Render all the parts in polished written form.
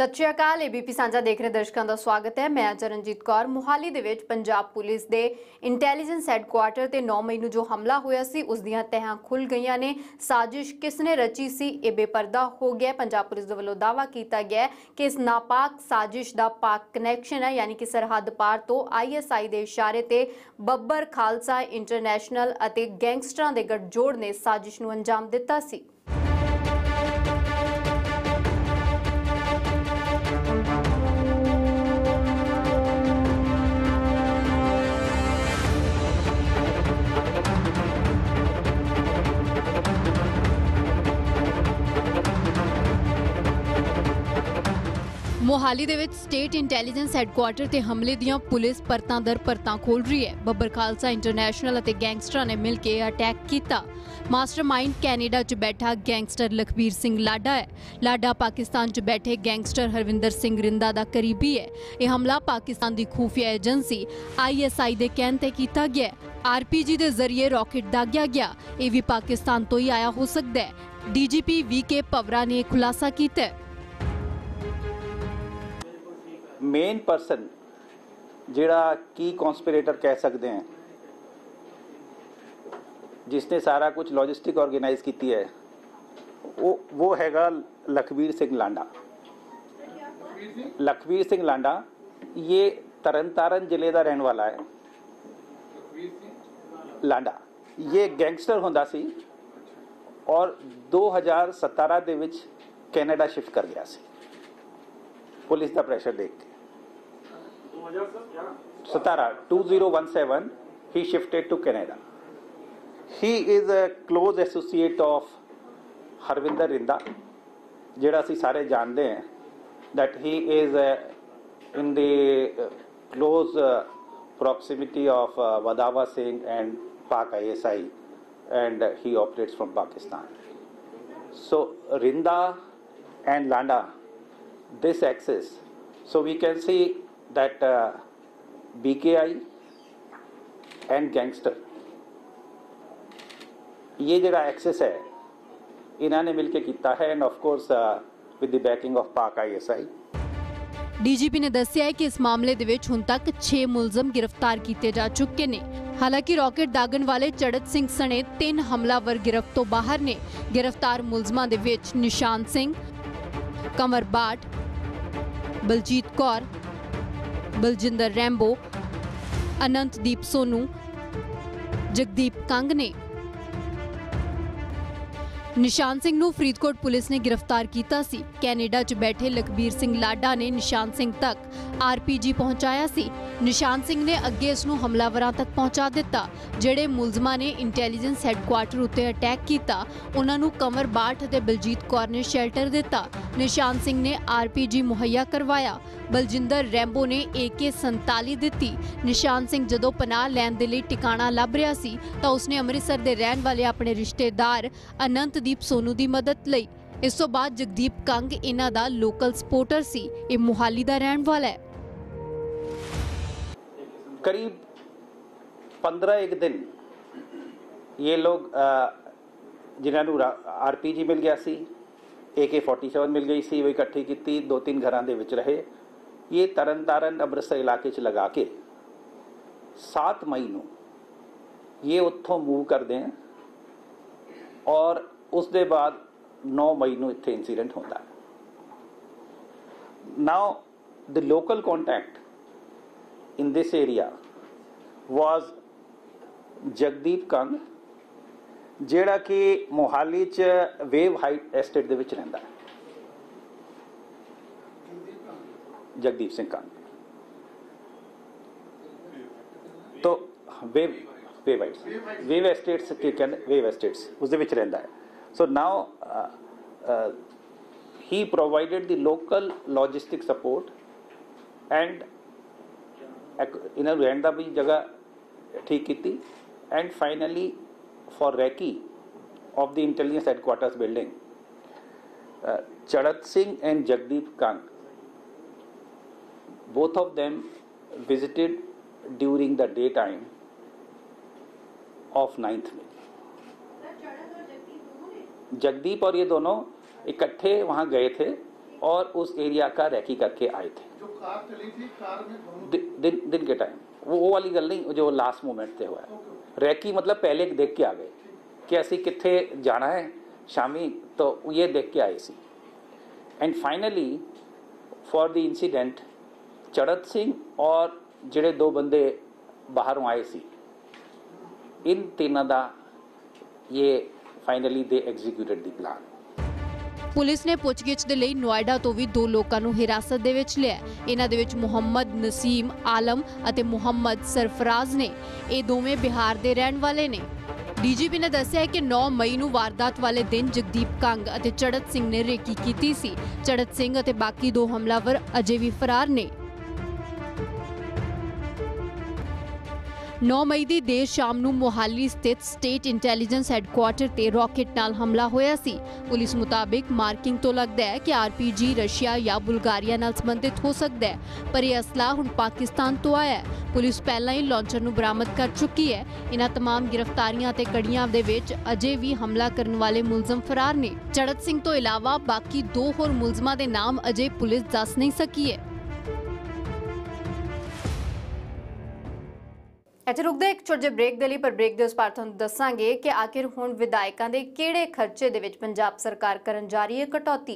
सत श्री अकाल। एबीपी ਸਾਂਝਾ देख रहे दर्शकों का स्वागत है। मैं चरणजीत कौर। ਮੁਹਾਲੀ ਦੇ ਵਿੱਚ पंजाब पुलिस के इंटैलीजेंस हैडकुआटर ਤੇ 9 मई ਨੂੰ जो हमला होया सी उस ਦੀਆਂ ਤਹਿਆਂ खुल गईਆਂ ने। साजिश किसने रची सी ਇਹ ਬੇਪਰਦਾ हो गया। पंजाब पुलिस ਦੇ ਵੱਲੋਂ दावा किया गया कि इस नापाक साजिश का पाक कनैक्शन है, यानी कि सरहद पार तो ISI के इशारे ते बब्बर खालसा इंटरनैशनल ਅਤੇ गैंगस्टरां ਦੇ गठजोड़ ने साजिश ਨੂੰ अंजाम दिता सी। मोहाली दे विच स्टेट इंटैलीजेंस हैडकुआटर ते हमले दियां पुलिस परतां दर परतां खोल रही है। बब्बर खालसा इंटरनैशनल अते गैंगस्टरां ने मिल के अटैक किया। मास्टरमाइंड कैनेडा च बैठा गैंगस्टर लखबीर सिंह लाडा है। लाडा पाकिस्तान च बैठे गैंगस्टर हरविंदर सिंह रिंदा दा करीबी है। यह हमला पाकिस्तान दी खुफिया एजेंसी ISI दे कहण ते कीता गया है। RPG दे जरिए रॉकेट दागिया गया। यह भी पाकिस्तान तो ही आया हो सकता है। DGP VK पवरा ने खुलासा किया है। मेन परसन जिहड़ा की कॉन्स्पिरेटर कह सकते हैं, जिसने सारा कुछ लॉजिस्टिक ऑर्गेनाइज की है, वो हैगा लखबीर सिंह लांडा। लखबीर सिंह लांडा ये तरनतारन जिले का रहने वाला है। लांडा ये गैंगस्टर होंदा सी और 2017 दे विच कैनेडा शिफ्ट कर गया सी पुलिस का प्रेशर देख के। 2017 he shifted to Canada. He is a close associate of Harvinder Rinda, जिहड़ा असीं सारे जानते हैं that he is in the close proximity of Wadawa Singh and Pak ISI, and he operates from Pakistan. So Rinda and Landa, this axis, so we can see that BKI and gangster, ये जरा access है इन्होंने मिलके किया है, and of course with the backing of Pak ISI। DGP ने दस्सिया है कि इस मामले दे विच हुण तक 6 मुलजम गिरफ्तार किए जा चुके ने। हालांकि रॉकेट दागन वाले चढ़त सिंह सने 3 हमलावर गिरफ्त तो बाहर ने। गिरफ्तार मुलजमां दे विच निशान सिंह, कंवर बाट, बलजीत कौर, बलजिंदर रैंबो, अनंतदीप सोनू, जगदीप कंग ने। निशान सिंह नूं फरीदकोट पुलिस ने गिरफ्तार किया सी। कैनेडा च बैठे लखबीर सिंह लाडा ने निशान सिंह तक RPG पहुंचाया सी। निशान सिंह ने अगे इसनूं हमलावरां तक पहुंचा दिता। जिहड़े मुलजमां ने इंटैलीजेंस हैडकुआटर उत्ते अटैक किया उन्हां नूं कंवर बाट ते बलजीत कौर ने शैल्टर दिता। निशान सिंह ने RPG मुहैया करवाया। बलजिंदर रैंबो ने AK-47 दिती। निशान सिंह जदों पनाह लैण दे लई ठिकाणा लभ रिहा सी तां उसने अमृतसर दे रहण वाले अपने रिश्तेदार अनंतदीप सोनू दी मदद लई। इस तो बाद जगदीप कंग इन्हां दा लोकल सपोर्टर सी। ये मुहाली दा रहण वाला है। करीब 15 दिन ये लोग जिन्होंने RPG मिल गया सी, AK-47 मिल गई सी, वो इकट्ठी की 2-3 घरां दे विच रहे। ये तरनतारन अमृतसर इलाके च लगा के 7 मई नूं ये उत्थों मूव करते हैं और उस दे बाद 9 मई नूं इत्थे इंसीडेंट होता है। Now the local contact in this area was Jagdeep Kang, जिहड़ा कि मोहाली च वेव हाइट एस्टेट दे विच रहिंदा है। जगदीप सिंह कंग तो वेव एस्टेट्स के कहंदे, वेव एस्टेट्स उस दे विच रहिंदा है। So now he provided the local logistic support and इन्होंने रहने का भी जगह ठीक की। And finally for recce of the intelligence headquarters building, Chadhat Singh and Jagdeep Kang, both of them visited during the day time of 9th में। जगदीप और ये दोनों इकट्ठे वहाँ गए थे और उस एरिया का रैकी करके आए थे। जो कार चली थी, कार में दिन के टाइम वो वाली गल नहीं, जो लास्ट मोमेंट ते हुआ है। रैकी मतलब पहले देख के आ गए कि असी कित्थे जाना है शामी, तो ये देख के आए सी। And finally for the incident Chadhat Singh और ਜਿਹੜੇ दो बंदे बाहरों आए सी, इन तीनों का ये finally they executed the plan. ਪੁਲਿਸ ਨੇ ਪੁੱਛਗਿੱਛ ਦੇ ਲਈ ਨੋਇਡਾ ਤੋਂ ਵੀ 2 ਲੋਕਾਂ ਨੂੰ ਹਿਰਾਸਤ ਦੇ ਵਿੱਚ ਲਿਆ। ਇਹਨਾਂ ਦੇ ਵਿੱਚ ਮੁਹੰਮਦ ਨਸੀਮ ਆਲਮ ਅਤੇ ਮੁਹੰਮਦ ਸਰਫਰਾਜ਼ ਨੇ। ਇਹ ਦੋਵੇਂ ਬਿਹਾਰ ਦੇ ਰਹਿਣ ਵਾਲੇ ਨੇ। ਡੀਜੀਪੀ ਨੇ ਦੱਸਿਆ ਕਿ 9 ਮਈ ਨੂੰ ਵਾਰਦਾਤ ਵਾਲੇ ਦਿਨ ਜਗਦੀਪ ਕੰਗ ਅਤੇ ਚੜਤ ਸਿੰਘ ਨੇ ਰੇਕੀ ਕੀਤੀ ਸੀ। ਚੜਤ ਸਿੰਘ ਅਤੇ ਬਾਕੀ 2 ਹਮਲਾਵਰ ਅਜੇ ਵੀ ਫਰਾਰ ਨੇ। 9 ਮਈ ਦੀ ਦੇਰ ਸ਼ਾਮ ਨੂੰ ਮੋਹਾਲੀ ਸਥਿਤ ਸਟੇਟ ਇੰਟੈਲੀਜੈਂਸ ਹੈੱਡਕੁਆਰਟਰ ਤੇ ਰਾਕਟ ਨਾਲ ਹਮਲਾ ਹੋਇਆ ਸੀ। ਪੁਲਿਸ ਮੁਤਾਬਿਕ ਮਾਰਕਿੰਗ ਤੋਂ ਲੱਗਦਾ ਹੈ ਕਿ ਆਰਪੀਜੀ ਰਸ਼ੀਆ ਜਾਂ ਬੁਲਗਾਰੀਆ ਨਾਲ ਸੰਬੰਧਿਤ ਹੋ ਸਕਦਾ ਹੈ, ਪਰ ਇਹ ਅਸਲਾ ਹੁਣ ਪਾਕਿਸਤਾਨ ਤੋਂ ਆਇਆ ਹੈ। ਪੁਲਿਸ ਪਹਿਲਾਂ ਹੀ ਲਾਂਚਰ ਨੂੰ ਬਰਾਮਦ ਕਰ ਚੁੱਕੀ ਹੈ। ਇਹਨਾਂ तमाम ਗ੍ਰਿਫਤਾਰੀਆਂ ਤੇ ਕੜੀਆਂ ਦੇ ਵਿੱਚ ਅਜੇ ਵੀ ਹਮਲਾ ਕਰਨ ਵਾਲੇ ਮੁਲਜ਼ਮ ਫਰਾਰ ਨੇ। ਚੜਤ ਸਿੰਘ ਤੋਂ ਇਲਾਵਾ ਬਾਕੀ 2 ਹੋਰ ਮੁਲਜ਼ਮਾਂ ਦੇ ਨਾਮ ਅਜੇ ਪੁਲਿਸ ਦੱਸ ਨਹੀਂ ਸਕੀ ਹੈ। ਇੱਥੇ ਰੁਕਦੇ ਇੱਕ ਛੋਟੇ ਜਿਹੇ ਬ੍ਰੇਕ ਦੇ ਲਈ, ਪਰ ਬ੍ਰੇਕ ਦੇ ਉਸ ਪਾਰ ਤੁਹਾਨੂੰ ਦੱਸਾਂਗੇ ਕਿ ਆਖਿਰ ਹੁਣ ਵਿਧਾਇਕਾਂ ਦੇ ਕਿਹੜੇ ਖਰਚੇ ਦੇ ਵਿੱਚ ਪੰਜਾਬ ਸਰਕਾਰ ਕਰਨ ਜਾ ਰਹੀ ਹੈ ਕਟੌਤੀ।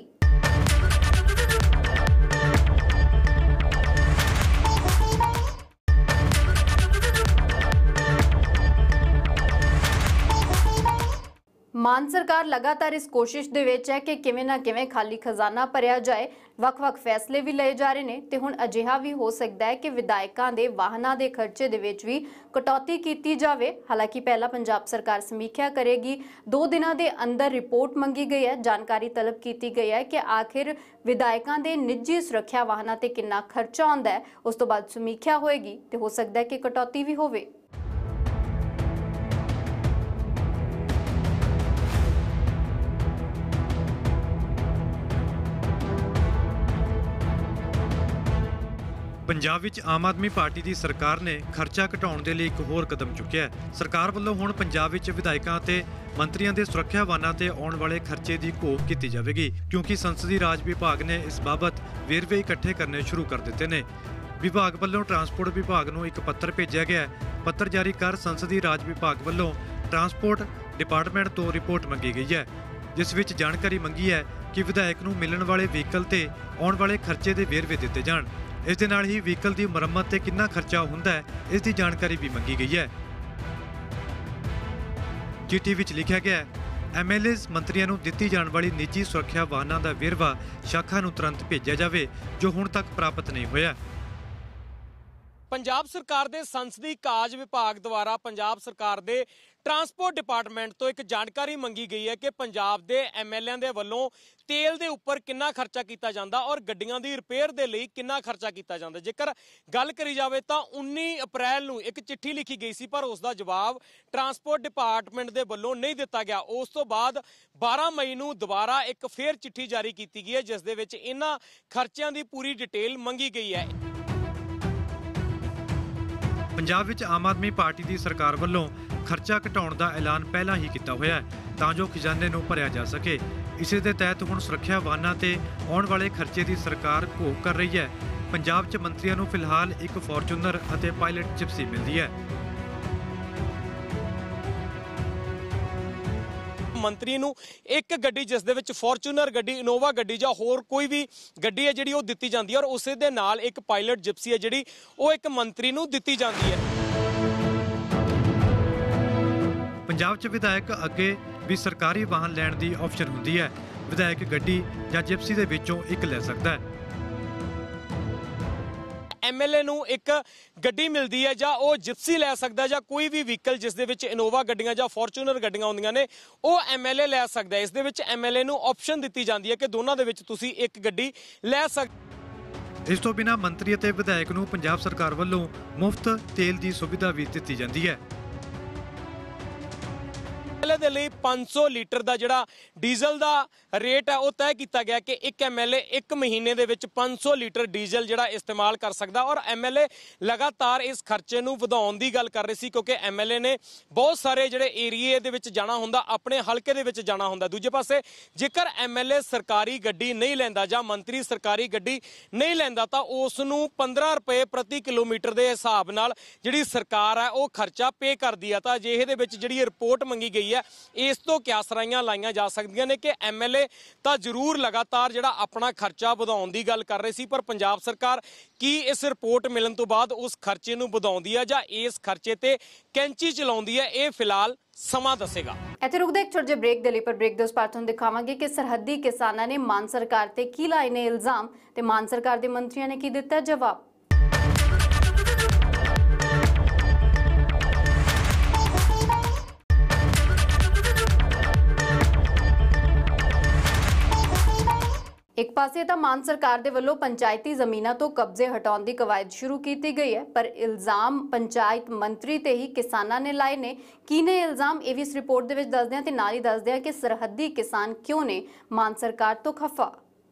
ਮਾਨ ਸਰਕਾਰ ਲਗਾਤਾਰ ਇਸ ਕੋਸ਼ਿਸ਼ ਦੇ ਵਿੱਚ ਹੈ ਕਿ ਕਿਵੇਂ ਨਾ ਕਿਵੇਂ ਖਾਲੀ ਖਜ਼ਾਨਾ ਭਰਿਆ ਜਾਏ। ਵੱਖ-ਵੱਖ ਫੈਸਲੇ ਵੀ ਲਏ ਜਾ ਰਹੇ ਨੇ ਤੇ ਹੁਣ ਅਜਿਹਾ ਵੀ ਹੋ ਸਕਦਾ ਹੈ ਕਿ ਵਿਧਾਇਕਾਂ ਦੇ ਵਾਹਨਾਂ ਦੇ ਖਰਚੇ ਦੇ ਵਿੱਚ ਵੀ ਕਟੌਤੀ ਕੀਤੀ ਜਾਵੇ। ਹਾਲਾਂਕਿ ਪਹਿਲਾਂ ਪੰਜਾਬ ਸਰਕਾਰ ਸਮੀਖਿਆ ਕਰੇਗੀ। 2 ਦਿਨਾਂ ਦੇ ਅੰਦਰ ਰਿਪੋਰਟ ਮੰਗੀ ਗਈ ਹੈ, ਜਾਣਕਾਰੀ ਤਲਬ ਕੀਤੀ ਗਈ ਹੈ ਕਿ ਆਖਿਰ ਵਿਧਾਇਕਾਂ ਦੇ ਨਿੱਜੀ ਸੁਰੱਖਿਆ ਵਾਹਨਾਂ ਤੇ ਕਿੰਨਾ ਖਰਚਾ ਆਉਂਦਾ ਹੈ। ਉਸ ਤੋਂ ਬਾਅਦ ਸਮੀਖਿਆ ਹੋਏਗੀ ਤੇ ਹੋ ਸਕਦਾ ਹੈ ਕਿ ਕਟੌਤੀ ਵੀ ਹੋਵੇ। ਪੰਜਾਬ ਵਿੱਚ ਆਮ ਆਦਮੀ ਪਾਰਟੀ ਦੀ ਸਰਕਾਰ ਨੇ ਖਰਚਾ ਘਟਾਉਣ ਦੇ ਲਈ ਇੱਕ ਹੋਰ ਕਦਮ ਚੁੱਕਿਆ ਹੈ। ਸਰਕਾਰ ਵੱਲੋਂ ਹੁਣ ਪੰਜਾਬ ਵਿੱਚ ਵਿਧਾਇਕਾਂ ਅਤੇ ਮੰਤਰੀਆਂ ਦੇ ਸੁਰੱਖਿਆ ਵਾਹਨਾਂ ਤੇ ਆਉਣ ਵਾਲੇ ਖਰਚੇ ਦੀ ਘੋਖ ਕੀਤੀ ਜਾਵੇਗੀ, ਕਿਉਂਕਿ ਸੰਸਦੀ ਰਾਜ ਵਿਭਾਗ ਨੇ ਇਸ ਬਾਬਤ ਵੇਰਵੇ ਇਕੱਠੇ ਕਰਨੇ ਸ਼ੁਰੂ ਕਰ ਦਿੱਤੇ ਨੇ। ਵਿਭਾਗ ਵੱਲੋਂ ਟਰਾਂਸਪੋਰਟ ਵਿਭਾਗ ਨੂੰ ਇੱਕ ਪੱਤਰ ਭੇਜਿਆ ਗਿਆ ਹੈ। ਪੱਤਰ ਜਾਰੀ ਕਰ ਸੰਸਦੀ ਰਾਜ ਵਿਭਾਗ ਵੱਲੋਂ ਟਰਾਂਸਪੋਰਟ ਡਿਪਾਰਟਮੈਂਟ ਤੋਂ ਰਿਪੋਰਟ ਮੰਗੀ ਗਈ ਹੈ, ਜਿਸ ਵਿੱਚ ਜਾਣਕਾਰੀ ਮੰਗੀ ਹੈ ਕਿ ਵਿਧਾਇਕ ਨੂੰ ਮਿਲਣ ਵਾਲੇ ਵਹੀਕਲ ਤੇ ਆਉਣ ਵਾਲੇ ਖਰਚੇ ਦੇ ਵੇਰਵੇ ਦਿੱਤੇ ਜਾਣ। ਇਸ ਦੇ ਨਾਲ ਹੀ ਵਹੀਕਲ ਦੀ ਮੁਰੰਮਤ ਤੇ ਕਿੰਨਾ ਖਰਚਾ ਹੁੰਦਾ ਹੈ, ਇਸ ਦੀ ਜਾਣਕਾਰੀ ਵੀ ਮੰਗੀ ਗਈ ਹੈ। ਚਿੱਠੀ ਵਿੱਚ ਲਿਖਿਆ ਗਿਆ ਹੈ, ਐਮਐਲਏਜ਼ ਮੰਤਰੀਆਂ ਨੂੰ ਦਿੱਤੀ ਜਾਣ ਵਾਲੀ ਨਿੱਜੀ ਸੁਰੱਖਿਆ ਵਾਹਨਾਂ ਦਾ ਵੇਰਵਾ ਸ਼ਾਖਾ ਨੂੰ ਤੁਰੰਤ ਭੇਜਿਆ ਜਾਵੇ, ਜੋ ਹੁਣ ਤੱਕ ਪ੍ਰਾਪਤ ਨਹੀਂ ਹੋਇਆ। ਪੰਜਾਬ ਸਰਕਾਰ ਦੇ ਸੰਸਦੀ ਕਾਜ ਵਿਭਾਗ ਦੁਆਰਾ ਪੰਜਾਬ ਸਰਕਾਰ ਦੇ ਟਰਾਂਸਪੋਰਟ ਡਿਪਾਰਟਮੈਂਟ ਤੋਂ ਇੱਕ ਜਾਣਕਾਰੀ ਮੰਗੀ ਗਈ ਹੈ ਕਿ ਪੰਜਾਬ ਦੇ ਐਮਐਲਏਆਂ ਦੇ ਵੱਲੋਂ ਤੇਲ ਦੇ ਉੱਪਰ ਕਿੰਨਾ ਖਰਚਾ ਕੀਤਾ ਜਾਂਦਾ ਔਰ ਗੱਡੀਆਂ ਦੀ ਰਿਪੇਅਰ ਦੇ ਲਈ ਕਿੰਨਾ ਖਰਚਾ ਕੀਤਾ ਜਾਂਦਾ। ਜੇਕਰ ਗੱਲ ਕਰੀ ਜਾਵੇ ਤਾਂ 19 ਅਪ੍ਰੈਲ ਨੂੰ ਇੱਕ ਚਿੱਠੀ ਲਿਖੀ ਗਈ ਸੀ, ਪਰ ਉਸ ਦਾ ਜਵਾਬ ਟਰਾਂਸਪੋਰਟ ਡਿਪਾਰਟਮੈਂਟ ਦੇ ਵੱਲੋਂ ਨਹੀਂ ਦਿੱਤਾ ਗਿਆ। ਉਸ ਤੋਂ ਬਾਅਦ 12 ਮਈ ਨੂੰ ਦੁਬਾਰਾ ਇੱਕ ਫੇਰ ਚਿੱਠੀ ਜਾਰੀ ਕੀਤੀ ਗਈ ਹੈ, ਜਿਸ ਦੇ ਵਿੱਚ ਇਹਨਾਂ ਖਰਚਿਆਂ ਦੀ ਪੂਰੀ ਡਿਟੇਲ ਮੰਗੀ ਗਈ ਹੈ। ਪੰਜਾਬ ਵਿੱਚ ਆਮ ਆਦਮੀ ਪਾਰਟੀ ਦੀ ਸਰਕਾਰ ਵੱਲੋਂ ਖਰਚਾ ਘਟਾਉਣ ਦਾ ਐਲਾਨ ਪਹਿਲਾਂ ਹੀ ਕੀਤਾ ਹੋਇਆ ਹੈ, ਤਾਂ ਜੋ ਖਜ਼ਾਨੇ ਨੂੰ ਭਰਿਆ ਜਾ ਸਕੇ। ਇਸੇ ਦੇ ਤਹਿਤ ਹੁਣ ਸੁਰੱਖਿਆ ਵਾਹਨਾਂ ਤੇ ਆਉਣ ਵਾਲੇ ਖਰਚੇ ਦੀ ਸਰਕਾਰ ਘੋਖ ਕਰ ਰਹੀ ਹੈ। ਪੰਜਾਬ 'ਚ ਮੰਤਰੀਆਂ ਨੂੰ ਫਿਲਹਾਲ ਇੱਕ ਫੋਰਚੂਨਰ ਅਤੇ ਪਾਇਲਟ ਜਿਪਸੀ ਮਿਲਦੀ ਹੈ। ਮੰਤਰੀ ਨੂੰ ਇੱਕ ਗੱਡੀ, ਜਿਸ ਦੇ ਵਿੱਚ ਫੋਰਚੂਨਰ ਗੱਡੀ, ਇਨੋਵਾ ਗੱਡੀ ਜਾਂ ਹੋਰ ਕੋਈ ਵੀ ਗੱਡੀ ਹੈ ਜਿਹੜੀ ਉਹ ਦਿੱਤੀ ਜਾਂਦੀ ਹੈ, ਔਰ ਉਸੇ ਦੇ ਨਾਲ ਇੱਕ ਪਾਇਲਟ ਜਿਪਸੀ ਹੈ ਜਿਹੜੀ ਉਹ ਇੱਕ ਮੰਤਰੀ ਨੂੰ ਦਿੱਤੀ ਜਾਂਦੀ ਹੈ। ਪੰਜਾਬ 'ਚ ਵਿਧਾਇਕ ਅੱਗੇ ਵੀ ਸਰਕਾਰੀ ਵਾਹਨ ਲੈਣ ਦੀ ਆਪਸ਼ਨ ਹੁੰਦੀ ਹੈ। ਵਿਧਾਇਕ ਗੱਡੀ ਜਾਂ ਜਿਪਸੀ ਦੇ ਵਿੱਚੋਂ ਇੱਕ ਲੈ ਸਕਦਾ ਹੈ। ਐਮਐਲਏ ਨੂੰ ਇੱਕ ਗੱਡੀ ਮਿਲਦੀ ਹੈ ਜਾਂ ਉਹ ਜਿਪਸੀ ਲੈ ਸਕਦਾ, ਜਾਂ ਕੋਈ ਵੀ ਵਹੀਕਲ ਜਿਸ ਦੇ ਵਿੱਚ ਇਨੋਵਾ ਗੱਡੀਆਂ ਜਾਂ ਫੋਰਚੂਨਰ ਗੱਡੀਆਂ ਹੁੰਦੀਆਂ ਨੇ ਉਹ ਐਮਐਲਏ ਲੈ ਸਕਦਾ ਹੈ। ਇਸ ਦੇ ਵਿੱਚ ਐਮਐਲਏ ਨੂੰ ਆਪਸ਼ਨ ਦਿੱਤੀ ਜਾਂਦੀ ਹੈ ਕਿ ਦੋਨਾਂ ਦੇ ਵਿੱਚ ਤੁਸੀਂ ਇੱਕ ਗੱਡੀ ਲੈ ਸਕਦੇ। ਇਸ ਤੋਂ ਬਿਨਾਂ ਮੰਤਰੀ ਅਤੇ ਵਿਧਾਇਕ ਨੂੰ ਪੰਜਾਬ ਸਰਕਾਰ ਵੱਲੋਂ ਮੁਫਤ ਤੇਲ ਦੀ ਸੁਵਿਧਾ ਵੀ ਦਿੱਤੀ ਜਾਂਦੀ ਹੈ। ਐਮਐਲਏ ਦੇ ਲਈ 500 ਲੀਟਰ ਦਾ ਜਿਹੜਾ ਡੀਜ਼ਲ ਦਾ ਰੇਟ ਹੈ ਉਹ ਤੈਅ ਕੀਤਾ ਗਿਆ ਕਿ ਇੱਕ ਐਮਐਲਏ ਇੱਕ ਮਹੀਨੇ ਦੇ ਵਿੱਚ 500 ਲੀਟਰ ਡੀਜ਼ਲ ਜਿਹੜਾ ਇਸਤੇਮਾਲ ਕਰ ਸਕਦਾ। ਔਰ ਐਮਐਲਏ ਲਗਾਤਾਰ ਇਸ ਖਰਚੇ ਨੂੰ ਵਧਾਉਣ ਦੀ ਗੱਲ ਕਰ ਰਹੇ ਸੀ, ਕਿਉਂਕਿ ਐਮਐਲਏ ਨੇ ਬਹੁਤ ਸਾਰੇ ਜਿਹੜੇ ਏਰੀਏ ਦੇ ਵਿੱਚ ਜਾਣਾ ਹੁੰਦਾ, ਆਪਣੇ ਹਲਕੇ ਦੇ ਵਿੱਚ ਜਾਣਾ ਹੁੰਦਾ। ਦੂਜੇ ਪਾਸੇ ਜੇਕਰ ਐਮਐਲਏ ਸਰਕਾਰੀ ਗੱਡੀ ਨਹੀਂ ਲੈਂਦਾ ਜਾਂ ਮੰਤਰੀ ਸਰਕਾਰੀ ਗੱਡੀ ਨਹੀਂ ਲੈਂਦਾ ਤਾਂ ਉਸ ਨੂੰ 15 ਰੁਪਏ ਪ੍ਰਤੀ ਕਿਲੋਮੀਟਰ ਦੇ ਹਿਸਾਬ ਨਾਲ ਜਿਹੜੀ ਸਰਕਾਰ ਹੈ ਉਹ ਖਰਚਾ ਪੇ ਕਰਦੀ ਹੈ। ਤਾਂ ਅਜਿਹੇ ਦੇ ਵਿੱਚ ਜਿਹੜੀ ਰਿਪੋਰਟ ਮੰਗੀ ਗਈ ਹੈ, ਇਸ ਤੋਂ ਕਿਆ ਸਰਾਈਆਂ ਲਾਈਆਂ ਜਾ ਸਕਦੀਆਂ ਨੇ ਕਿ ਐਮਐਲਏ ਤਾਂ ਜ਼ਰੂਰ ਲਗਾਤਾਰ ਜਿਹੜਾ ਆਪਣਾ ਖਰਚਾ ਵਧਾਉਣ ਦੀ ਗੱਲ ਕਰ ਰਹੇ ਸੀ, ਪਰ ਪੰਜਾਬ ਸਰਕਾਰ ਕੀ ਇਸ ਰਿਪੋਰਟ ਮਿਲਣ ਤੋਂ ਬਾਅਦ ਉਸ ਖਰਚੇ ਨੂੰ ਵਧਾਉਂਦੀ ਹੈ ਜਾਂ ਇਸ ਖਰਚੇ ਤੇ ਕੈਂਚੀ ਚਲਾਉਂਦੀ ਹੈ, ਇਹ ਫਿਲਹਾਲ ਸਮਾਂ ਦੱਸੇਗਾ। ਇੱਥੇ ਰੁਕਦੇ ਇੱਕ ਛੋਟੇ ਜਿਹੇ ਬ੍ਰੇਕ ਦੇ ਲਈ, ਪਰ ਬ੍ਰੇਕ ਦੇ ਉਸ ਪਾਰ ਤੁਹਾਨੂੰ ਦਿਖਾਵਾਂਗੇ ਕਿ ਸਰਹੱਦੀ ਕਿਸਾਨਾਂ ਨੇ ਮਾਨ ਸਰਕਾਰ ਤੇ ਕੀ ਲਾਏ ਨੇ ਇਲਜ਼ਾਮ ਤੇ ਮਾਨ ਸਰਕਾਰ ਦੇ ਮੰਤਰੀਆਂ ਨੇ ਕੀ ਦਿੱਤਾ ਜਵਾਬ। ਇੱਕ ਪਾਸੇ ਤਾਂ ਮਾਨ ਸਰਕਾਰ ਦੇ ਵੱਲੋਂ ਪੰਚਾਇਤੀ ਜ਼ਮੀਨਾਂ ਤੋਂ ਕਬਜ਼ੇ ਹਟਾਉਣ ਦੀ ਕਵਾਇਦ ਸ਼ੁਰੂ ਕੀਤੀ ਗਈ ਹੈ, ਪਰ ਇਲਜ਼ਾਮ ਪੰਚਾਇਤ ਮੰਤਰੀ ਤੇ ਹੀ ਕਿਸਾਨਾਂ ਨੇ ਲਾਏ ਨੇ। ਕੀ ਨੇ ਇਲਜ਼ਾਮ, ਇਹ ਵੀ ਇਸ ਰਿਪੋਰਟ ਦੇ ਵਿੱਚ ਦੱਸਦੇ ਹਾਂ ਤੇ ਨਾਲ ਹੀ ਦੱਸਦੇ ਹਾਂ ਕਿ ਸਰਹੱਦੀ ਕਿਸਾਨ ਕਿਉਂ ਨੇ ਮਾਨ ਸਰਕਾਰ ਤੋਂ ਖਫਾ।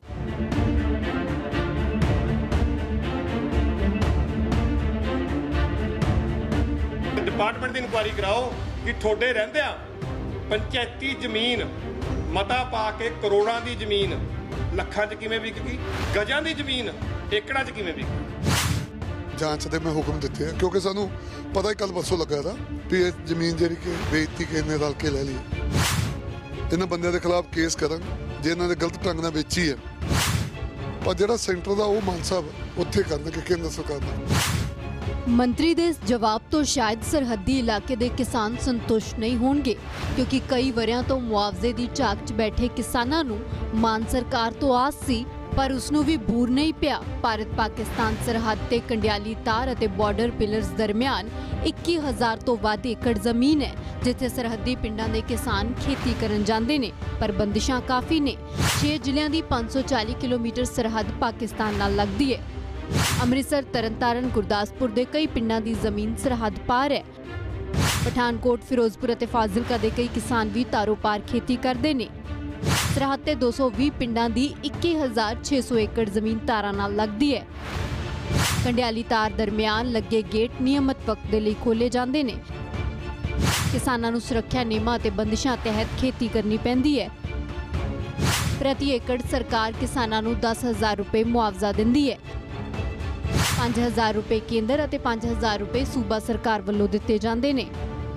डिपार्टमेंट की इंक्वायरी कराओ कि थोड़े रहंदियां पंचायती जमीन मता पा के करोड़ां की जमीन ਲੱਖਾਂ 'ਚ ਕਿਵੇਂ ਵਿਕ ਗਈ, ਗਜਾਂ ਦੀ ਜ਼ਮੀਨ ਏਕੜਾਂ 'ਚ ਕਿਵੇਂ ਵਿਕ ਗਈ। ਜਾਂਚ ਦੇ ਮੈਂ ਹੁਕਮ ਦਿੱਤੇ ਆ, ਕਿਉਂਕਿ ਸਾਨੂੰ ਪਤਾ ਹੀ ਕੱਲ ਪਰਸੋਂ ਲੱਗਾ ਦਾ ਵੀ ਇਹ ਜ਼ਮੀਨ ਜਿਹੜੀ ਕਿ ਵੇਚਤੀ ਕਿਸੇ ਨੇ ਰਲ ਕੇ ਲੈ ਲਈ। ਇਹਨਾਂ ਬੰਦਿਆਂ ਦੇ ਖਿਲਾਫ ਕੇਸ ਕਰਨ ਜੇ ਇਹਨਾਂ ਨੇ ਗਲਤ ਢੰਗ ਨਾਲ ਵੇਚੀ ਹੈ, ਪਰ ਜਿਹੜਾ ਸੈਂਟਰ ਦਾ ਉਹ ਮਾਨ ਸਾਹਿਬ ਉੱਥੇ ਕਰਨਗੇ ਕੇਂਦਰ ਸਰਕਾਰ ਦਾ। ਮੰਤਰੀ ਦੇ ਇਸ ਜਵਾਬ ਤੋਂ ਸ਼ਾਇਦ ਸਰਹੱਦੀ ਇਲਾਕੇ ਦੇ ਕਿਸਾਨ ਸੰਤੁਸ਼ਟ ਨਹੀਂ ਹੋਣਗੇ, ਕਿਉਂਕਿ ਕਈ ਵਰਿਆਂ ਤੋਂ ਮੁਆਵਜ਼ੇ ਦੀ ਝਾਕ 'ਚ ਬੈਠੇ ਕਿਸਾਨਾਂ ਨੂੰ ਮਾਨ ਸਰਕਾਰ ਤੋਂ ਆਸ ਸੀ, ਪਰ ਉਸ ਨੂੰ ਵੀ ਬੂਰ ਨਹੀਂ ਪਿਆ। ਭਾਰਤ ਪਾਕਿਸਤਾਨ ਸਰਹੱਦ ਤੇ ਕੰਡਿਆਲੀ ਤਾਰ ਅਤੇ ਬਾਰਡਰ ਪਿਲਰਸ ਦਰਮਿਆਨ 21,000 ਤੋਂ ਵੱਧ ਏਕੜ ਜ਼ਮੀਨ ਹੈ, ਜਿੱਥੇ ਸਰਹੱਦੀ ਪਿੰਡਾਂ ਦੇ ਕਿਸਾਨ ਖੇਤੀ ਕਰਨ ਜਾਂਦੇ ਨੇ, ਪਰ ਬੰਦਿਸ਼ਾਂ ਕਾਫੀ ਨੇ। 6 ਜ਼ਿਲ੍ਹਿਆਂ ਦੀ 540 ਕਿਲੋਮੀਟਰ ਸਰਹੱਦ ਪਾਕਿਸਤਾਨ ਨਾਲ ਲੱਗਦੀ ਹੈ। ਅੰਮ੍ਰਿਤਸਰ, ਤਰਨਤਾਰਨ, ਗੁਰਦਾਸਪੁਰ ਦੇ ਕਈ ਪਿੰਡਾਂ ਦੀ ਜ਼ਮੀਨ ਸਰਹੱਦ ਪਾਰ ਹੈ। ਪਠਾਨਕੋਟ, ਫਿਰੋਜ਼ਪੁਰ ਅਤੇ ਫਾਜ਼ਿਲਕਾ ਦੇ ਕਈ ਕਿਸਾਨ ਵੀ ਤਾਰੋ ਪਾਰ ਖੇਤੀ ਕਰਦੇ ਨੇ। ਸਰਹੱਦ ਤੇ 220 ਪਿੰਡਾਂ ਦੀ 21,600 ਏਕੜ ਜ਼ਮੀਨ ਤਾਰਾਂ ਨਾਲ ਲੱਗਦੀ ਹੈ। ਕੰਡਿਆਲੀ ਤਾਰ ਦਰਮਿਆਨ ਲੱਗੇ ਗੇਟ ਨਿਯਮਤ ਵਕਤ ਦੇ ਲਈ ਖੋਲੇ ਜਾਂਦੇ ਨੇ। ਕਿਸਾਨਾਂ ਨੂੰ ਸੁਰੱਖਿਆ ਨਿਯਮਾਂ ਅਤੇ ਬੰਦਿਸ਼ਾਂ ਤਹਿਤ ਖੇਤੀ ਕਰਨੀ ਪੈਂਦੀ ਹੈ। ਪ੍ਰਤੀ ਏਕੜ ਸਰਕਾਰ ਕਿਸਾਨਾਂ ਨੂੰ 10,000 ਰੁਪਏ ਮੁਆਵਜ਼ਾ ਦਿੰਦੀ ਹੈ। 5,000 ਰੁਪਏ ਕੇਂਦਰ ਅਤੇ 5,000 ਰੁਪਏ ਸੂਬਾ ਸਰਕਾਰ ਵੱਲੋਂ ਦਿੱਤੇ ਜਾਂਦੇ ਨੇ।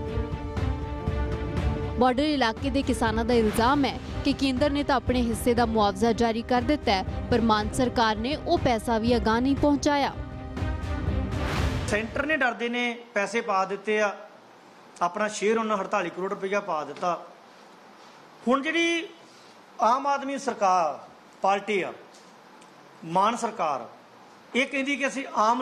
ਬਾਰਡਰ ਇਲਾਕੇ ਦੇ ਕਿਸਾਨਾਂ ਦਾ ਇਲਜ਼ਾਮ ਹੈ ਕਿ ਕੇਂਦਰ ਨੇ ਤਾਂ ਆਪਣੇ ਹਿੱਸੇ ਦਾ ਮੁਆਵਜ਼ਾ ਜਾਰੀ ਕਰ ਦਿੱਤਾ ਹੈ, ਪਰ ਮਾਨ ਸਰਕਾਰ ਨੇ ਉਹ ਪੈਸਾ ਵੀ ਅਗਾਂਹ ਨਹੀਂ ਪਹੁੰਚਾਇਆ। ਸੈਂਟਰ ਨੇ ਡਰਦੇ ਨੇ ਪੈਸੇ ਪਾ ਦਿੱਤੇ ਆ, ਆਪਣਾ ਸ਼ੇਅਰ ਉਹਨਾਂ 48 ਕਰੋੜ ਰੁਪਈਆ ਪਾ ਦਿੱਤਾ। ਹੁਣ ਜਿਹੜੀ ਆਮ ਆਦਮੀ ਸਰਕਾਰ ਪਾਰਟੀ ਆ, ਮਾਨ ਸਰਕਾਰ, ਇਹ ਕਹਿੰਦੀ ਕਿ ਅਸੀਂ ਆਮ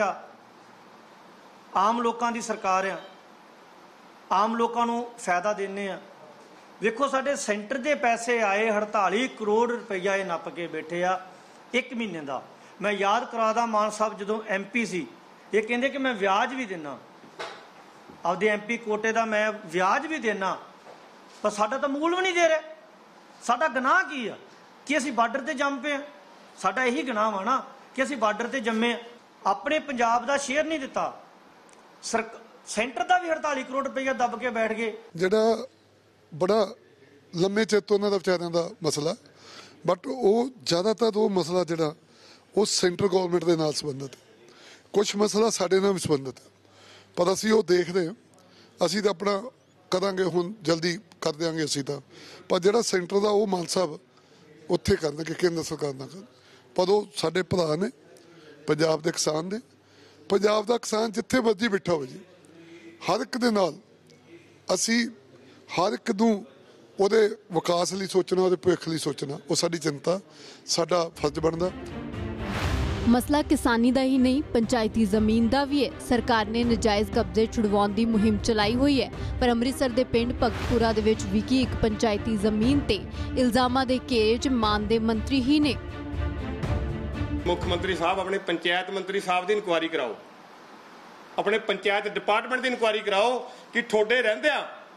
ਲੋਕਾਂ ਦੀ ਸਰਕਾਰ ਆ, ਆਮ ਲੋਕਾਂ ਨੂੰ ਫਾਇਦਾ ਦਿੰਦੇ ਆ। ਵੇਖੋ ਸਾਡੇ ਸੈਂਟਰ ਦੇ ਪੈਸੇ ਆਏ 48 ਕਰੋੜ ਰੁਪਈਆ ਇਹ ਨੱਪ ਕੇ ਬੈਠੇ ਆ ਇੱਕ ਮਹੀਨੇ ਦਾ। ਮੈਂ ਯਾਦ ਕਰਾਦਾ ਮਾਨ ਸਾਹਿਬ ਜਦੋਂ MP ਸੀ, ਇਹ ਕਹਿੰਦੇ ਕਿ ਮੈਂ ਵਿਆਜ ਵੀ ਦੇਣਾ, ਆਪਦੇ MP ਕੋਟੇ ਦਾ ਮੈਂ ਵਿਆਜ ਵੀ ਦੇਣਾ, ਪਰ ਸਾਡਾ ਤਾਂ ਮੂਲ ਵੀ ਨਹੀਂ ਦੇ ਰਿਹਾ। ਸਾਡਾ ਗੁਨਾਹ ਕੀ ਆ ਕਿ ਅਸੀਂ ਬਾਰਡਰ ਤੇ ਜੰਮ ਪਏ ਆ? ਸਾਡਾ ਇਹੀ ਗੁਨਾਹ ਵਾ ਨਾ ਕਿ ਅਸੀਂ ਬਾਰਡਰ ਤੇ ਜੰਮੇ, ਆਪਣੇ ਪੰਜਾਬ ਦਾ ਸ਼ੇਅਰ ਨਹੀਂ ਦਿੱਤਾ। ਸੈਂਟਰ ਦਾ ਵੀ 48 ਕਰੋੜ ਰੁਪਈਆ ਦੱਬ ਕੇ ਬੈਠ ਗਏ। ਜਿਹੜਾ ਬੜਾ ਲੰਮੇ ਚਿਰ ਤੋਂ ਉਹਨਾਂ ਦਾ ਵਿਚਾਰਿਆਂ ਦਾ ਮਸਲਾ, ਬਟ ਉਹ ਜ਼ਿਆਦਾਤਰ ਉਹ ਮਸਲਾ ਜਿਹੜਾ ਉਹ ਸੈਂਟਰ ਗੌਰਮੈਂਟ ਦੇ ਨਾਲ ਸੰਬੰਧਿਤ ਹੈ। ਕੁਛ ਮਸਲਾ ਸਾਡੇ ਨਾਲ ਵੀ ਸੰਬੰਧਿਤ ਹੈ, ਪਰ ਅਸੀਂ ਉਹ ਦੇਖਦੇ ਹਾਂ। ਅਸੀਂ ਤਾਂ ਆਪਣਾ ਕਰਾਂਗੇ, ਹੁਣ ਜਲਦੀ ਕਰ ਦਿਆਂਗੇ ਅਸੀਂ ਤਾਂ, ਪਰ ਜਿਹੜਾ ਸੈਂਟਰ ਦਾ ਉਹ ਮਾਨ ਸਾਹਿਬ ਉੱਥੇ ਕਰਨਗੇ ਕੇਂਦਰ ਸਰਕਾਰ ਨਾਲ ਕਰਨ। ਪਰ ਉਹ ਸਾਡੇ ਭਰਾ ਨੇ, ਪੰਜਾਬ ਦੇ ਕਿਸਾਨ ਨੇ। ਪੰਜਾਬ ਦਾ ਕਿਸਾਨ ਜਿੱਥੇ ਮਰਜ਼ੀ ਬੈਠਾ ਹੋਵੇ ਜੀ, ਹਰ ਇੱਕ ਦੇ ਨਾਲ ਅਸੀਂ ਹਰ ਇੱਕ ਨੂੰ ਉਹਦੇ ਵਿਕਾਸ ਲਈ ਸੋਚਣਾ, ਉਹਦੇ ਭਵਿੱਖ ਲਈ ਸੋਚਣਾ, ਉਹ ਸਾਡੀ ਚਿੰਤਾ, ਸਾਡਾ ਫਰਜ਼ ਬਣਦਾ। ਮਸਲਾ ਕਿਸਾਨੀ ਦਾ ਹੀ ਨਹੀਂ, ਪੰਚਾਇਤੀ ਜ਼ਮੀਨ ਦਾ ਵੀ ਹੈ। ਸਰਕਾਰ ਨੇ ਨਜਾਇਜ਼ ਕਬਜ਼ੇ ਛੁਡਵਾਉਣ ਦੀ ਮੁਹਿੰਮ ਚਲਾਈ ਹੋਈ ਹੈ, ਪਰ ਅੰਮ੍ਰਿਤਸਰ ਦੇ ਪਿੰਡ ਭਗਤਪੁਰਾ ਦੇ ਵਿੱਚ ਵਿਕੀ ਇੱਕ ਪੰਚਾਇਤੀ ਜ਼ਮੀਨ ਤੇ ਇਲਜ਼ਾਮਾਂ ਦੇ ਘੇਰੇ 'ਚ ਮਾਨ ਦੇ ਮੰਤਰੀ ਹੀ ਨੇ। ਮੁੱਖ ਮੰਤਰੀ ਸਾਹਿਬ ਆਪਣੇ ਪੰਚਾਇਤ ਮੰਤਰੀ ਸਾਹਿਬ ਦੀ ਇਨਕੁਆਇਰੀ ਕਰਾਓ, ਆਪਣੇ ਪੰਚਾਇਤ ਡਿਪਾਰਟਮੈਂਟ ਦੀ ਇਨਕੁਆਇਰੀ ਕਰਾਓ ਕਿ ਥੋੜੇ ਰਹਿੰਦਿਆਂ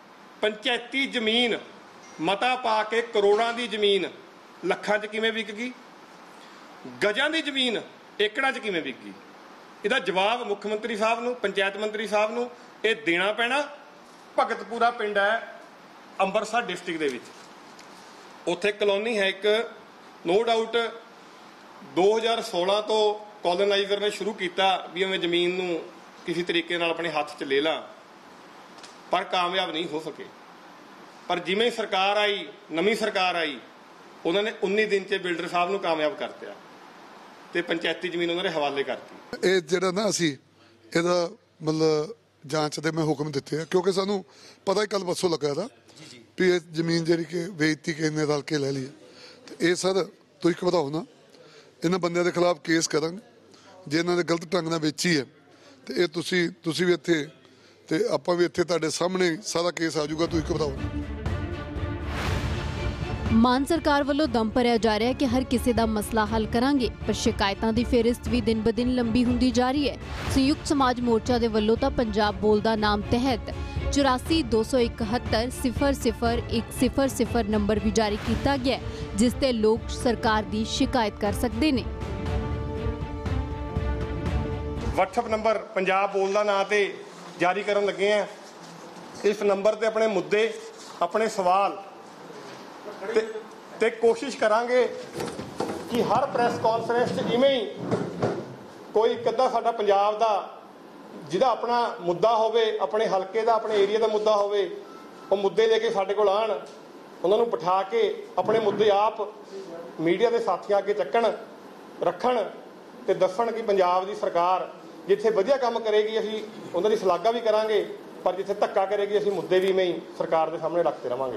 ਪੰਚਾਇਤੀ ਜ਼ਮੀਨ ਮਤਾ ਪਾ ਕੇ ਕਰੋੜਾਂ ਦੀ ਜ਼ਮੀਨ ਲੱਖਾਂ 'ਚ ਕਿਵੇਂ ਵਿਕ ਗਈ? ਗਜਾਂ ਦੀ ਜ਼ਮੀਨ ਏਕੜਾਂ 'ਚ ਕਿਵੇਂ ਵਿਕ ਗਈ? ਇਹਦਾ ਜਵਾਬ ਮੁੱਖ ਮੰਤਰੀ ਸਾਹਿਬ ਨੂੰ, ਪੰਚਾਇਤ ਮੰਤਰੀ ਸਾਹਿਬ ਨੂੰ ਇਹ ਦੇਣਾ ਪੈਣਾ। ਭਗਤਪੁਰਾ ਪਿੰਡ ਹੈ ਅੰਮ੍ਰਿਤਸਰ ਡਿਸਟ੍ਰਿਕਟ ਦੇ ਵਿੱਚ, ਉੱਥੇ ਕਲੋਨੀ ਹੈ ਇੱਕ, ਨੋ ਡਾਊਟ 2016 ਤੋਂ ਕॉलोनाइजर ने शुरू किया भी मैं जमीन नूं किसी तरीके नाल अपने हाथ च ले ला, पर कामयाब नहीं हो सके। पर जिवें सरकार आई, नवीं सरकार आई, उन्होंने 19 दिन च बिल्डर साहब नूं कामयाब कर दिया ते पंचायती जमीन उन्होंने हवाले करती। ਇਹ ਜਿਹੜਾ ਨਾ ਅਸੀਂ ਇਹਦਾ ਮਤਲਬ ਜਾਂਚ ਦੇ ਮੈਂ ਹੁਕਮ ਦਿੱਤੇ ਆ, ਕਿਉਂਕਿ ਸਾਨੂੰ ਪਤਾ ਹੀ ਕੱਲ ਪਰਸੋਂ ਲੱਗਾ ਦਾ ਵੀ ਇਹ ਜ਼ਮੀਨ ਜਿਹੜੀ ਕਿ ਵੇਚਤੀ ਕਿੰਨੇ ਰਲ ਕੇ ਲੈ ਲਈ ਤੇ ਇਹ ਸਰ ਤੁਸੀਂ ਘਬਰਾਓ ਨਾ, ਇਹਨਾਂ ਬੰਦਿਆਂ ਦੇ ਖਿਲਾਫ ਕੇਸ ਕਰਾਂਗੇ ਜੇ ਇਹਨਾਂ ਨੇ ਗਲਤ ਢੰਗ ਨਾਲ ਵੇਚੀ ਹੈ ਤੇ ਇਹ ਤੁਸੀਂ ਵੀ ਇੱਥੇ ਤੇ ਆਪਾਂ ਵੀ ਇੱਥੇ ਤੁਹਾਡੇ ਸਾਹਮਣੇ ਸਾਰਾ ਕੇਸ ਆ ਜਾਊਗਾ, ਤੁਸੀਂ ਘਬਰਾਓ ਨਾ। ਮਾਨ ਸਰਕਾਰ ਵੱਲੋਂ ਦਮ ਭਰਿਆ ਜਾ ਰਿਹਾ ਹੈ ਕਿ ਹਰ ਕਿਸੇ ਦਾ ਮਸਲਾ ਹੱਲ ਕਰਾਂਗੇ, ਪਰ ਸ਼ਿਕਾਇਤਾਂ ਦੀ ਫੇਰਿਸਤ ਵੀ ਦਿਨ ਬ ਦਿਨ ਲੰਬੀ ਹੁੰਦੀ ਜਾ ਰਹੀ ਹੈ। ਸੰਯੁਕਤ ਸਮਾਜ ਮੋਰਚਾ ਦੇ ਵੱਲੋਂ ਤਾਂ ਪੰਜਾਬ ਬੋਲਦਾ ਨਾਮ ਤਹਿਤ 8420710010 ਨੰਬਰ ਵੀ ਜਾਰੀ ਕੀਤਾ ਗਿਆ, ਜਿਸ ਤੇ ਲੋਕ ਸਰਕਾਰ ਦੀ ਸ਼ਿਕਾਇਤ ਕਰ ਸਕਦੇ ਨੇ। WhatsApp ਨੰਬਰ ਪੰਜਾਬ ਬੋਲਦਾ ਨਾਂ ਤੇ ਜਾਰੀ ਕਰਨ ਲੱਗੇ ਆ। ਇਸ ਨੰਬਰ ਤੇ ਆਪਣੇ ਮੁੱਦੇ, ਆਪਣੇ ਸਵਾਲ ਤੇ ਕੋਸ਼ਿਸ਼ ਕਰਾਂਗੇ ਕਿ ਹਰ ਪ੍ਰੈਸ ਕਾਨਫਰੰਸ 'ਚ ਇਵੇਂ ਹੀ ਕੋਈ ਕਿੱਦਾਂ ਸਾਡਾ ਪੰਜਾਬ ਦਾ ਜਿਹਦਾ ਆਪਣਾ ਮੁੱਦਾ ਹੋਵੇ, ਆਪਣੇ ਹਲਕੇ ਦਾ, ਆਪਣੇ ਏਰੀਆ ਦਾ ਮੁੱਦਾ ਹੋਵੇ, ਉਹ ਮੁੱਦੇ ਲੈ ਕੇ ਸਾਡੇ ਕੋਲ ਆਣ, ਉਹਨਾਂ ਨੂੰ ਬਿਠਾ ਕੇ ਆਪਣੇ ਮੁੱਦੇ ਆਪ ਮੀਡੀਆ ਦੇ ਸਾਥੀਆਂ ਅੱਗੇ ਚੱਕਣ, ਰੱਖਣ ਤੇ ਦੱਸਣ ਕਿ ਪੰਜਾਬ ਦੀ ਸਰਕਾਰ ਜਿੱਥੇ ਵਧੀਆ ਕੰਮ ਕਰੇਗੀ ਅਸੀਂ ਉਹਨਾਂ ਦੀ ਸ਼ਲਾਘਾ ਵੀ ਕਰਾਂਗੇ, ਪਰ ਜਿੱਥੇ ਧੱਕਾ ਕਰੇਗੀ ਅਸੀਂ ਮੁੱਦੇ ਵੀ ਇਵੇਂ ਹੀ ਸਰਕਾਰ ਦੇ ਸਾਹਮਣੇ ਰੱਖਦੇ ਰਵਾਂਗੇ।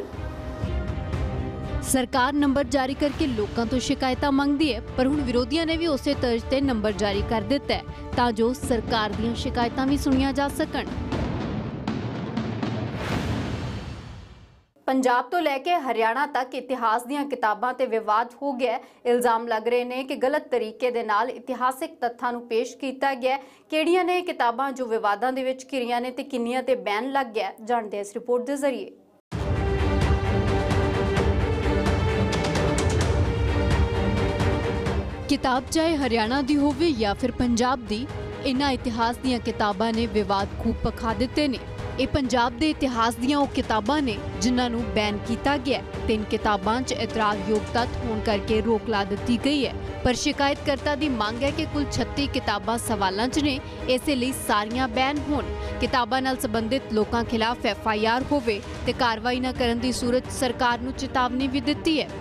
ਸਰਕਾਰ ਨੰਬਰ ਜਾਰੀ ਕਰਕੇ ਲੋਕਾਂ ਤੋਂ ਸ਼ਿਕਾਇਤਾਂ ਮੰਗਦੀ ਹੈ, ਪਰ ਹੁਣ ਵਿਰੋਧੀਆਂ ਨੇ ਵੀ ਉਸੇ ਤਰਜ਼ ਤੇ ਨੰਬਰ ਜਾਰੀ ਕਰ ਦਿੱਤਾ ਹੈ ਤਾਂ ਜੋ ਸਰਕਾਰ ਦੀਆਂ ਸ਼ਿਕਾਇਤਾਂ ਵੀ ਸੁਣੀਆਂ ਜਾ ਸਕਣ। ਪੰਜਾਬ ਤੋਂ ਲੈ ਕੇ ਹਰਿਆਣਾ ਤੱਕ ਇਤਿਹਾਸ ਦੀਆਂ ਕਿਤਾਬਾਂ ਤੇ ਵਿਵਾਦ ਹੋ ਗਿਆ। ਇਲਜ਼ਾਮ ਲੱਗ ਰਹੇ ਨੇ ਕਿ ਗਲਤ ਤਰੀਕੇ ਦੇ ਨਾਲ ਇਤਿਹਾਸਿਕ ਤੱਥਾਂ ਨੂੰ ਪੇਸ਼ ਕੀਤਾ ਗਿਆ। ਕਿਹੜੀਆਂ ਨੇ ਕਿਤਾਬਾਂ ਜੋ ਵਿਵਾਦਾਂ ਦੇ ਵਿੱਚ ਘਿਰੀਆਂ ਨੇ ਤੇ ਕਿੰਨੀਆਂ ਤੇ ਬੈਨ ਲੱਗ ਗਿਆ, ਜਾਣਦੇ ਇਸ ਰਿਪੋਰਟ ਦੇ ਜ਼ਰੀਏ। किताब चाहे हरियाणा दी होवे या फिर पंजाब दी, इन्हां इतिहास दीयां किताबां ने विवाद खूब पखा दिते ने। ये पंजाब दे इतिहास दीयां ओह किताबां ने जिन्हां नूं बैन कीता गया। 3 किताबां च इतराज़योग तत्थ होण करके रोक ला दित्ती गई है, पर शिकायतकर्ता दी मंग है कि कुल 36 किताबां सवालां च ने, इसे लई सारियां बैन होण। किताबां नाल संबंधित लोकां खिलाफ FIR होवे ते कार्रवाई न करन दी सूरत सरकार नूं चेतावनी भी दित्ती है।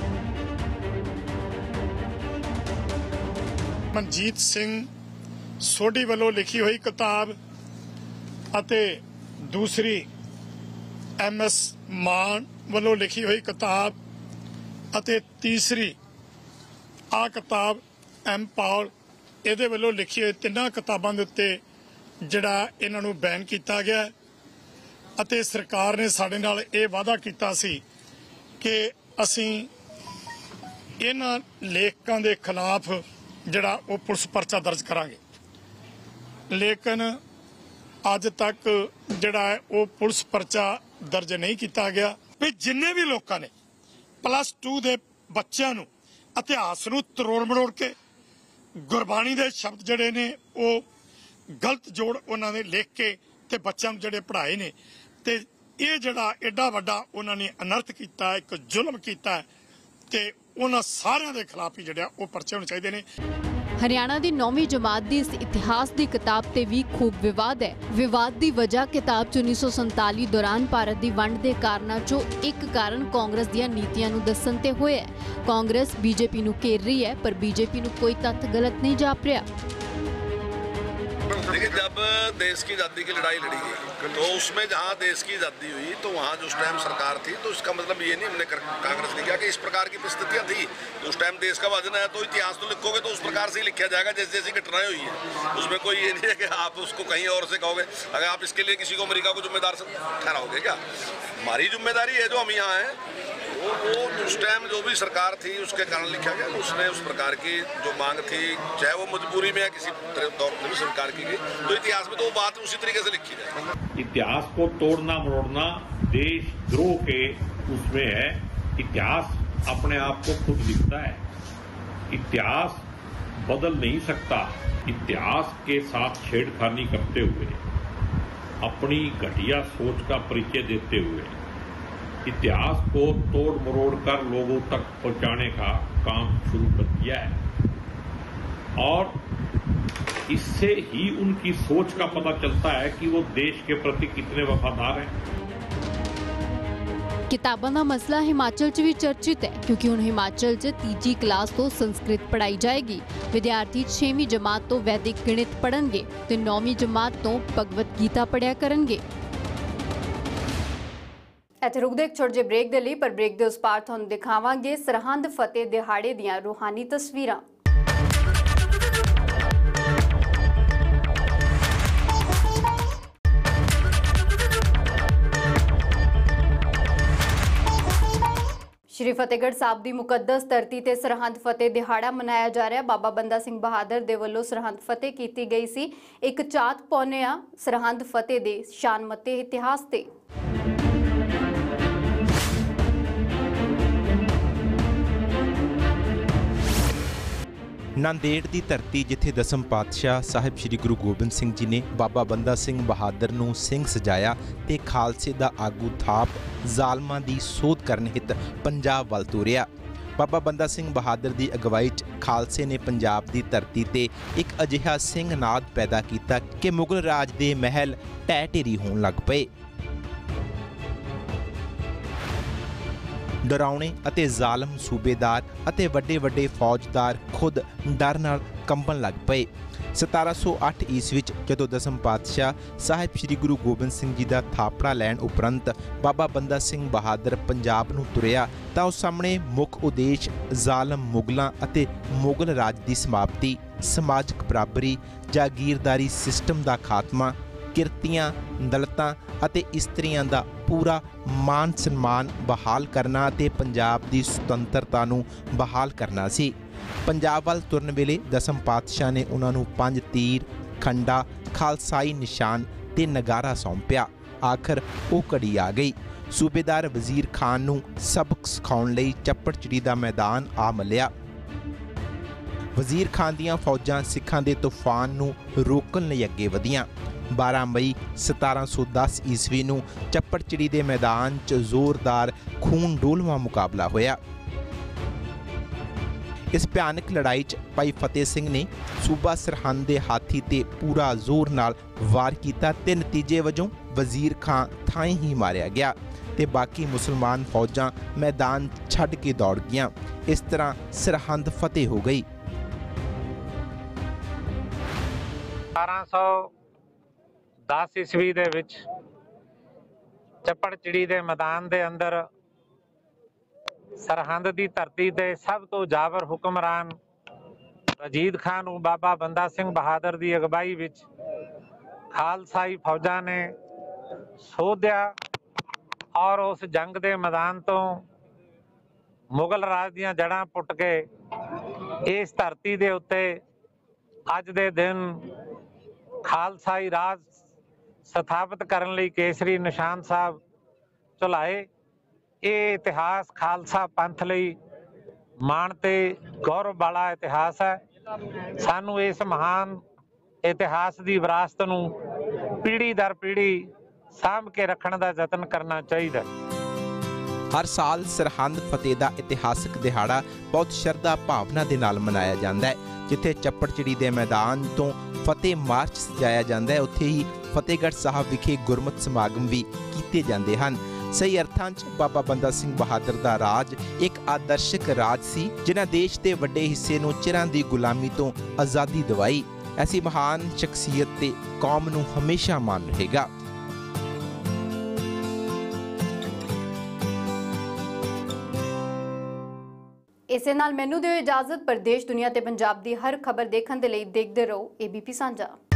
मनजीत सिंह सोढी वालों लिखी हुई किताब अते दूसरी MS मान वालों लिखी हुई किताब अते तीसरी आ किताब M पॉल इहदे वालों लिखी हुई तिन्हां किताबां दे उत्ते जिहड़ा इन्हां नूं बैन कीता गया अते सरकार ने साडे नाल इह वादा कीता सी कि असीं इन्हां लेखकां दे खिलाफ जिहड़ा वो पुलिस परचा दर्ज करांगे, लेकिन अज तक जिहड़ा है वो पुलिस परचा दर्ज नहीं किया गया। भी जिन्ने भी लोगों ने +2 दे बच्चों नूं इतिहास नूं तरोड़ मरोड़ के गुरबाणी दे शब्द जिहड़े ने वो गलत जोड़ उन्हां ने लिख के ते बच्चों नूं जिहड़े पढ़ाए ने ते ये जिहड़ा एडा वड्डा उन्हां ने अनर्थ कीता, एक जुल्म कीता ते उन्हां सारियां दे खिलाफ ही जिहड़ा वो परचे होने चाहिए ने। हरियाणा दी 9वीं जमात दी इस इतिहास दी किताब ते भी खूब विवाद है। विवाद दी वजह किताब 1947 दौरान भारत दी वंड दे कारणां चों एक कारण कांग्रेस दीयां नीतियां नूं दस्सण ते होया है। कांग्रेस बीजेपी नूं घेर रही है, पर बीजेपी नूं कोई तत्थ गलत नहीं जाप रहा। देखिए, जब देश की आज़ादी की लड़ाई लड़ी गई तो उसमें जहाँ देश की आज़ादी हुई तो वहाँ जो उस टाइम सरकार थी, तो इसका मतलब ये नहीं हमने कांग्रेस ने किया कि इस प्रकार की परिस्थितियाँ थी। तो उस टाइम देश का विभाजन है तो इतिहास तो लिखोगे तो उस प्रकार से ही लिखा जाएगा जैसी जैसी घटनाएं हुई है। उसमें कोई ये नहीं है कि आप उसको कहीं और से कहोगे। अगर आप इसके लिए किसी को अमेरिका को जिम्मेदार ठहराओगे क्या? हमारी जिम्मेदारी है जो हम यहाँ हैं वो उस टाइम जो भी सरकार थी उसके कारण लिखा गया। उसने उस प्रकार की जो मांग थी, चाहे वो मजबूरी में या किसी दौर में भी स्वीकार की गई, तो इतिहास में तो वो बात उसी तरीके से लिखी जाए। इतिहास को तोड़ना मरोड़ना देशद्रोह के उसमें है। इतिहास अपने आप को खुद लिखता है, इतिहास बदल नहीं सकता। इतिहास के साथ छेड़खानी करते हुए, अपनी घटिया सोच का परिचय देते हुए इतिहास को तोड़ मरोड़ कर लोगों तक पहुंचाने का काम शुरू कर दिया है। और इससे ही उनकी सोच का पता चलता है कि वो देश के प्रति कितने वफादार हैं। किताबां दा मसला हिमाचल च भी चर्चित है, क्योंकि हुण हिमाचल च तीजी क्लास तो संस्कृत पढ़ाई जाएगी। विद्यार्थी 6वीं जमात तो वैदिक गणित पढ़नगे ते 9वीं जमात तो भगवत गीता पढ़िया करनगे। ਇੱਥੇ ਰੁਕਦੇ ਇੱਕ ਛੋਟੇ ਜਿਹੇ ਬ੍ਰੇਕ ਦੇ ਲਈ, ਪਰ ਬ੍ਰੇਕ ਦੇ ਉਸ ਪਾਰ ਤੁਹਾਨੂੰ ਦਿਖਾਵਾਂਗੇ ਸਰਹੰਦ ਫਤਿਹ ਦਿਹਾੜੇ ਦੀਆਂ ਰੂਹਾਨੀ ਤਸਵੀਰਾਂ। श्री फतेहगढ़ साहब की मुकद्दस धरती ते सरहंद फतेह दिहाड़ा मनाया जा रहा। बाबा बंदा सिंह बहादुर दे वल्लों सरहंद फतेह की गई सी। एक चात पाउने आ सरहंद फतेह दे शानमते इतिहास ते। नांदेड़ की धरती जिथे दसम पातशाह साहिब श्री गुरु गोबिंद सिंह जी ने बाबा बंदा सिंह बहादुर नूं सिंह सजाया ते खालसे दा आगू थाप जालमां दी सोध करन हित पंजाब वल तुरिया। बाबा बंदा सिंह बहादुर की अगवाई च खालसे ने पंजाब की धरती ते एक अजिहा सिंह नाद पैदा किया कि मुगल राज के महल ढह ढेरी होण लग पए। डरावने अते जालम सूबेदार अते वड्डे वड्डे फौजदार खुद डर नाल कंबन लग पए। 1708 ईस्वी जदों दसम पातशाह साहिब श्री गुरु गोबिंद सिंह जी का थापड़ा लैण उपरंत बाबा बंदा सिंह बहादुर पंजाब नूं तुरिया तां उस सामने मुख उद्देश जालम मुगलों अते मुगल राज की समाप्ति, समाजिक बराबरी, जागीरदारी सिस्टम का खात्मा, किरतियां, दलितां अते इस्त्रियां दा पूरा मान सन्मान बहाल करना ते पंजाब की सुतंत्रता नूं बहाल करना सी। पंजाब वाल तुरन वेले दसम पातशाह ने उन्होंने 5 तीर, खंडा, खालसाई निशान ते नगारा सौंपिया। आखिर वो घड़ी आ गई। सूबेदार वजीर खान नूं सबक सिखाउण लई चप्पड़चिड़ी दा मैदान आ मलिया। वजीर खान दियां फौजां सिखां दे तूफान नूं रोकण लई अगे वधियां। 12 मई 1710 ईस्वी नूं चप्पड़चिड़ी के मैदान च जोरदार खून डोलवा मुकाबला होया। इस भयानक लड़ाई च भाई फतेह सिंह ने सूबा सरहंद के हाथी ते पूरा जोर नाल वार किया ते नतीजे वजों वजीर खान थाई ही मारिया गया ते बाकी मुसलमान फौजां मैदान छड्ड के दौड़ गईयां। इस तरह सरहंद फतेह हो गई। 1710 ईस्वी ਦੇ ਵਿੱਚ ਚੱਪੜਚਿੜੀ ਦੇ ਮੈਦਾਨ ਦੇ ਅੰਦਰ ਸਰਹੰਦ ਦੀ ਧਰਤੀ ਤੇ ਸਭ ਤੋਂ ਜਾਬਰ ਹੁਕਮਰਾਨ ਵਜੀਦ ਖਾਨ ਨੂੰ ਬਾਬਾ ਬੰਦਾ ਸਿੰਘ ਬਹਾਦਰ ਦੀ ਅਗਵਾਈ ਵਿੱਚ ਖਾਲਸਾਈ ਫੌਜਾਂ ਨੇ ਸੋਧਿਆ ਔਰ ਉਸ ਜੰਗ ਦੇ ਮੈਦਾਨ ਤੋਂ ਮੁਗਲ ਰਾਜ ਦੀਆਂ ਜੜ੍ਹਾਂ ਪੁੱਟ ਕੇ ਇਸ ਧਰਤੀ ਦੇ ਉੱਤੇ ਅੱਜ ਦੇ ਦਿਨ ਖਾਲਸਾਈ ਰਾਜ ਸਥਾਪਿਤ ਕਰਨ ਲਈ ਕੇਸਰੀ ਨਿਸ਼ਾਨ ਸਾਹਿਬ ਚਲਾਏ। ਇਹ ਇਤਿਹਾਸ ਖਾਲਸਾ ਪੰਥ ਲਈ ਮਾਣ ਤੇ ਗੌਰਵ ਵਾਲਾ ਇਤਿਹਾਸ ਹੈ। ਸਾਨੂੰ ਇਸ ਮਹਾਨ ਇਤਿਹਾਸ ਦੀ ਵਿਰਾਸਤ ਨੂੰ ਪੀੜ੍ਹੀ ਦਰ ਪੀੜ੍ਹੀ ਸਾਂਭ ਕੇ ਰੱਖਣ ਦਾ ਯਤਨ ਕਰਨਾ ਚਾਹੀਦਾ। हर साल सरहंद फतेह का इतिहासक दिहाड़ा बहुत श्रद्धा भावना के नाल मनाया जाता है। जिथे चप्पड़चिड़ी के मैदान तो फतेह मार्च सजाया जाता है, उत्थे ही फतेहगढ़ साहब विखे गुरमत समागम भी किए जाते हैं। सही अर्थां च बाबा बंदा सिंह बहादुर का राज एक आदर्शक राज सी जिन्हां देश के वड्डे हिस्से नूं चिरां दी गुलामी तो आज़ादी दिवाई। ऐसी महान शख्सियत ते कौम नूं हमेशा मान रहेगा। इसे नाल मैनू दिओ इजाजत। पर देश दुनिया ते पंजाब दी हर खबर देखण दे लई देखदे रहो ABP सांझा।